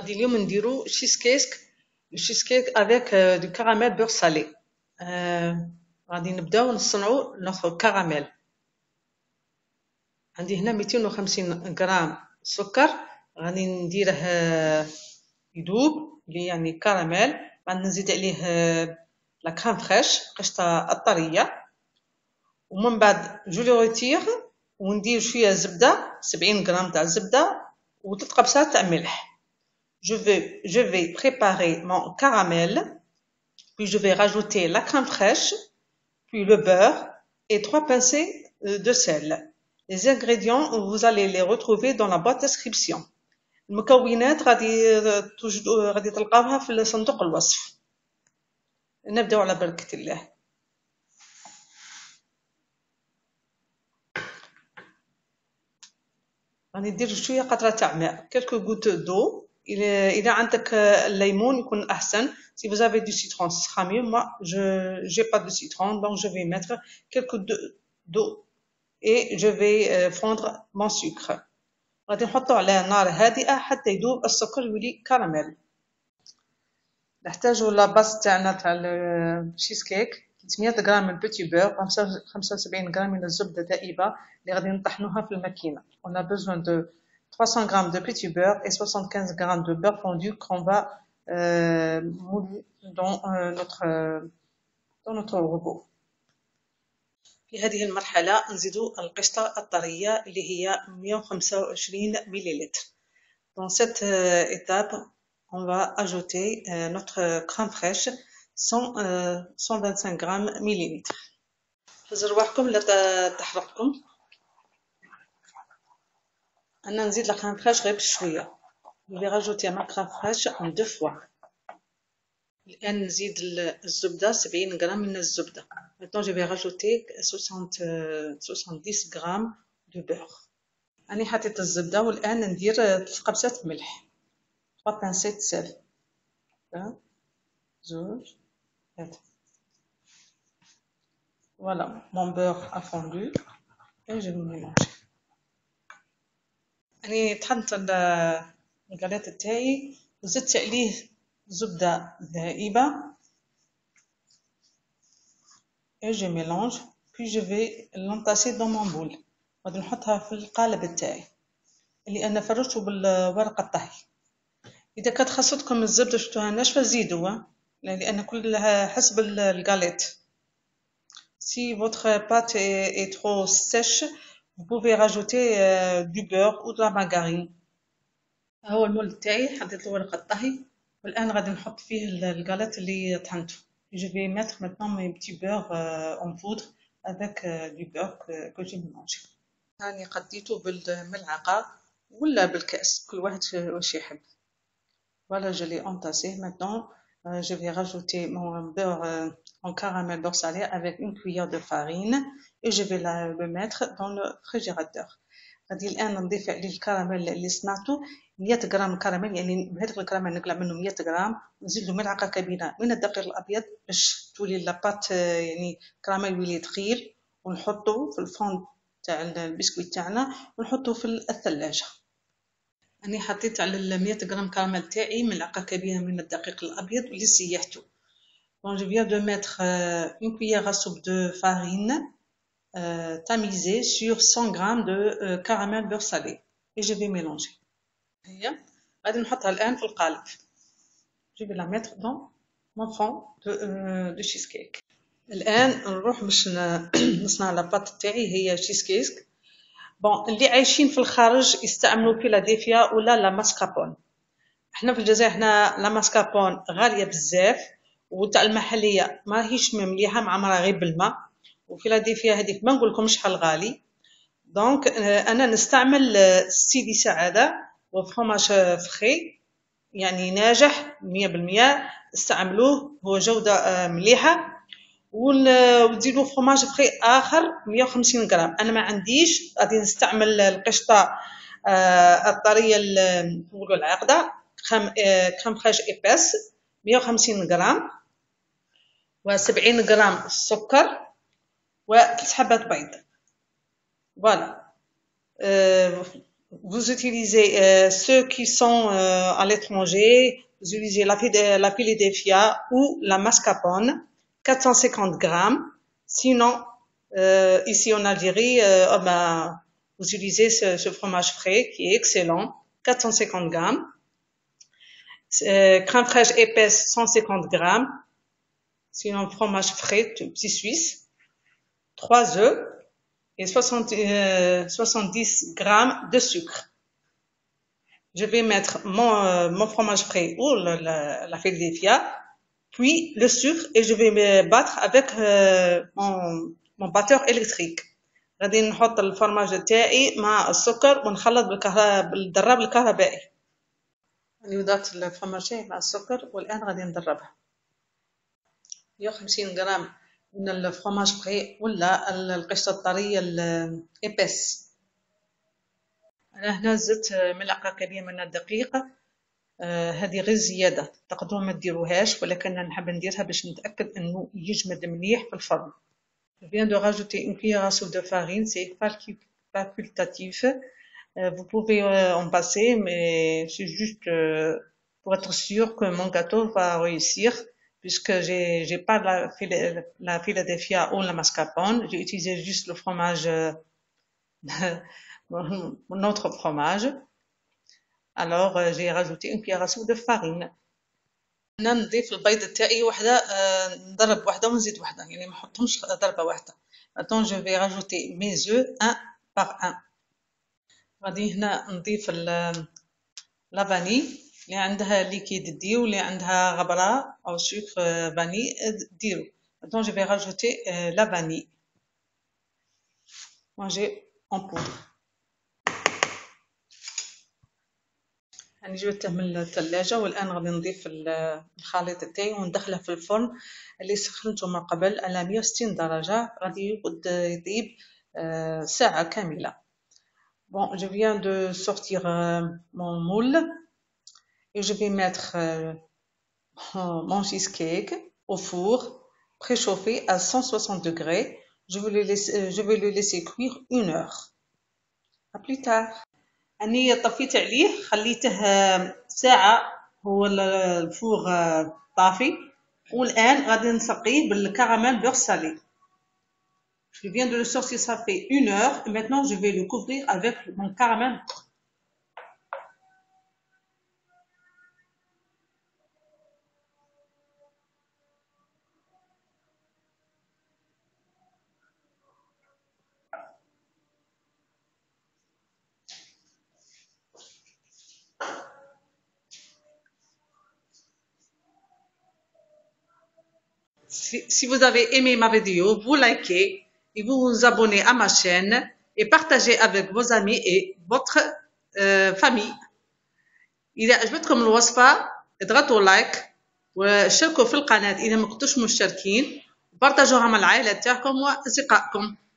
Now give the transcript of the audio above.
غادي اليوم نديرو شيز كيك افيك دو كراميل بور سالي. غادي نبداو نصنعو نوتر كراميل. عندي هنا 250 غرام سكر، غادي نديره يذوب يعني كراميل. بعد نزيد عليه لا كريم فريش قشطه الطريه، ومن بعد جو لو روتير وندير شويه زبده 70 غرام تاع الزبده و3 قبصات تاع ملح. Je vais préparer mon caramel, puis je vais rajouter la crème fraîche, puis le beurre et 3 pincées de sel. Les ingrédients, vous allez les retrouver dans la boîte description. المكونات غادي تلقاوها في صندوق الوصف. نبداو على بركة الله. غادي ندير شويه قطره تاع ماء، quelques gouttes d'eau. إذا عندك الليمون يكون أحسن. Si vous avez du citron, ce sera mieux. Moi, je n'ai pas de citron, donc je vais mettre quelques gouttes d'eau et je vais fondre mon sucre. غادي نحطو على نار هادئة حتى يذوب السكر يولي كراميل. نحتاجو لاباس تاعنا تاع الشيز كيك 300 غرام من البيتي بور، 75 غرام من الزبدة دائبة اللي غادي نطحنوها في الماكينة. On a besoin de 300 g de petit beurre et 75 g de beurre fondu qu'on va mouler dans notre robot. في هذه المرحلة نزيدو القشطة الطرية اللي هي 125 مليلتر. Dans cette étape, on va ajouter notre crème fraîche 125 g millilitres. حزر رواحكم لا تحرقكم. أنا نزيد لا crème fraîche غير بشوية. Je vais rajouter ma crème fraîche en 2 fois. الآن نزيد الزبدة 70 غرام من الزبدة. Maintenant je vais rajouter 70 غرام de beurre. أنا حطيت الزبدة والآن ندير 3 قبصات ملح. 3 pincées de sel. 1 2 3. Voilà, mon beurre a fondu et je vais mélanger. أنا طحنت الكاليت تاعي وزدت عليه زبدة ذائبة et je mélange, puis je vais l'entasser dans mon boule. غادي نحطها في القالب تاعي اللي أنا فرشته بالورقة الطهي. إذا كانت خاصتكم الزبدة شفتوها ناشفة زيدوا، لأن كلها حسب الكاليت. Si votre pâte est trop sèche, vous pouvez rajouter du beurre ou de la margarine. هو المول تاعي حطيت الورقة الطهي والآن غادي نحط فيه الكاليت اللي طحنته. Je vais mettre maintenant mes petits beurres en poudre avec du beurre que j'ai mélangé. هاني قديته بالملعقة ولا بالكأس، كل واحد واش يحب. Voilà, je l'ai entassé. Maintenant, je vais rajouter mon beurre en caramel beurre salé avec une cuillère de farine et je vais le mettre dans le réfrigérateur. غادي الآن نضيف عليه الكراميل اللي صنعته 100 غرام كراميل، يعني بهذاك الكراميل نقلع منه 100 غرام ونزيد له ملعقة كبيرة من الدقيق الأبيض باش تولي لاباط يعني كراميل يولي ثقيل، ونحطه في الفوند تاع البسكويت تاعنا ونحطه في الثلاجة. أنا حطيت على 100 غرام كراميل تاعي ملعقة كبيرة من الدقيق الأبيض اللي سيحته. Donc je viens de mettre une cuillère à soupe de farine tamisée sur 100 g de caramel beurre salé et je vais mélanger. هي غادي نحطها الآن في القالب. Je vais la mettre dans mon fond de cheesecake. الآن نروح باش نصنع لاباط تاعي هي cheesecake. بون اللي عايشين في الخارج يستعملوا فيلادلفيا ولا لا ماسكابون. احنا في الجزائر هنا لا ماسكابون غاليه بزاف وتاع المحليه ماهيش مليحه معمره غير بالماء، وفيلادلفيا هذيك ما نقول لكم شحال غالي. دونك انا نستعمل سيدي سعاده وفرماج فري يعني ناجح 100%. استعملوه هو جوده مليحه. وتزيدوا فرماج فري اخر 150 غرام. انا ما عنديش، غادي نستعمل القشطه الطريه نقولوا العاقده كريم فريش ايباس 150 غرام و70 غرام سكر و3 حبات بيض. فوالا vous utilisez ceux qui sont à l'étranger, vous utilisez la Philadelphia ou la mascarpone, 450 grammes. Sinon, ici en Algérie, vous utilisez ce fromage frais qui est excellent, 450 grammes. Crème fraîche épaisse, 150 grammes. Sinon, fromage frais, petit suisse. 3 œufs et 70 grammes de sucre. Je vais mettre mon fromage frais ou la Philadelphia, puis le sucre, et je vais me battre avec mon batteur électrique. غادي نحط الفرماج تاعي مع السكر ونخلط بالدراب الكهربائي. أنا وضعت الفرماج تاعي مع السكر والآن غادي ندربها. 150 غرام من الفرماج فري ولا القشطة الطرية الإيبس. أنا هنا زدت ملعقة كبيرة من الدقيق، هذه غير زيادة، تقدروا ما ديروهاش، ولكن أنا نحب نديرها باش نتأكد أنه يجمد مليح في الفرن. Je viens de rajouter une cuillère à soupe de farine, c'est facultatif. Vous pouvez en passer, mais c'est juste pour être sûr que mon gâteau va réussir, puisque j'ai pas la Philadelphia ou la mascarpone, j'ai utilisé juste le fromage, mon autre fromage. Alors j'ai rajouté une cuillère à soupe de farine. أنا نضيف البيض تاعي وحده، نضرب وحده ونزيد وحده، يعني ما نحطهمش ضربه واحده. Maintenant je vais rajouter mes œufs un par un. غادي هنا نضيف لا فاني، اللي عندها ليكيد ديرو، اللي عندها غبره او سكر فاني ديرو. Maintenant je vais rajouter la vanille mangée en poudre. يعني جبته من الثلاجة والآن غادي نضيف الخليط تاعي وندخله في الفرن اللي سخنته من قبل على 160 درجة، غادي يقعد يطيب ساعة كاملة. Bon, je viens de sortir mon moule et je vais mettre mon cheesecake au four préchauffé à 160 degrés. Je vais le laisser cuire 1 heure. À plus tard. أني طفيت عليه، خليته ساعة هو الفوغ طافي، والآن غادي نسقيه بالكراميل beurre salé. Je viens de le sortir, ça fait 1 heure, et maintenant je vais le couvrir avec mon caramel. Si vous avez aimé ma vidéo, vous likez et vous vous abonnez à ma chaîne et partagez avec vos amis et votre famille. إذا عجبتكم الوصفة اضغطوا لايك واشتركوا في القناة إذا ما كنتوش مشتركين، وبارطاجوها مع العائلة تاعكم وأصدقائكم.